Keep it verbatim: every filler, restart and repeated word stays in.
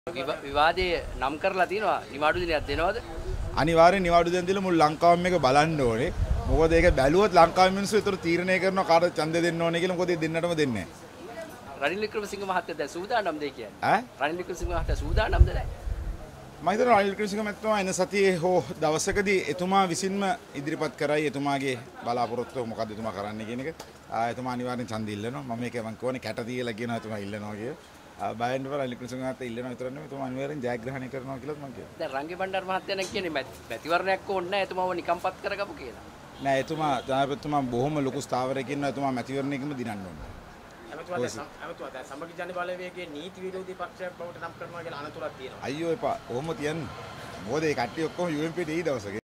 විවාදයේ නම් කරලා තියෙනවා නිවාඩු දිනයක් දෙනවද? අනිවාර්යෙන් නිවාඩු දින දීලා මුළු ලංකාවම මේක බලන්න ඕනේ. මොකද ඒක බැලුවොත් ලංකාවේ මිනිස්සු ඒතර තීරණය කරනවා කාටද ඡන්දය දෙන්න ඕනේ කියලා. මොකද ඒ දෙන්නටම දෙන්නේ නැහැ. රනිල් වික්‍රමසිංහ මහත්තයා දැන් සූදානම්ද ඒ කියන්නේ? ඈ? රනිල් වික්‍රමසිංහ මහත්තයා සූදානම්ද නැහැ? මම හිතනවා රනිල් වික්‍රමසිංහ මහත්මයා එන සතියේ හෝ දවසකදී එතුමා විසින්ම ඉදිරිපත් කරයි එතුමාගේ බලාපොරොත්තුව මොකද්ද එතුමා කරන්න කියන එක. එතුමා අනිවාර්යෙන් ඡන්දය ඉල්ලනවා. මම මේක මම කියන්නේ කැට තියලා කියනවා එතුමා ඉල්ලනවා කියලා. බයෙන් වල රනිල් වික්‍රමසිංහ මහත්තයා ඉල්ලනවා විතර නෙමෙයි එතුමා අනිවාර්යෙන් ජයග්‍රහණය කරනවා කියලාත් මම කියනවා. දැන් රංගේ බණ්ඩාර මහත්තයා නම් කියන්නේ මැතිවරණයක් ඕනේ නැහැ එතුමාව නිකම්පත් කරගමු කියලා. නෑ එතුමා ජනාධිපතිතුමා බොහොම ලොකු ස්ථාවරයක ඉන්නවා. එතුමා මැතිවරණයකම දිනන්න ඕනේ. ඇමතුමා දැන් සමගි ජන බලවේගයේ නීති විරෝධී පක්ෂයක් බවට නම් කරනවා කියලා අනතුරක් තියෙනවා. අයියෝ එපා. කොහොම තියන්නේ? මොකද ඒ කට්ටිය ඔක්කොම යූ එම් පීට එයි දවසක.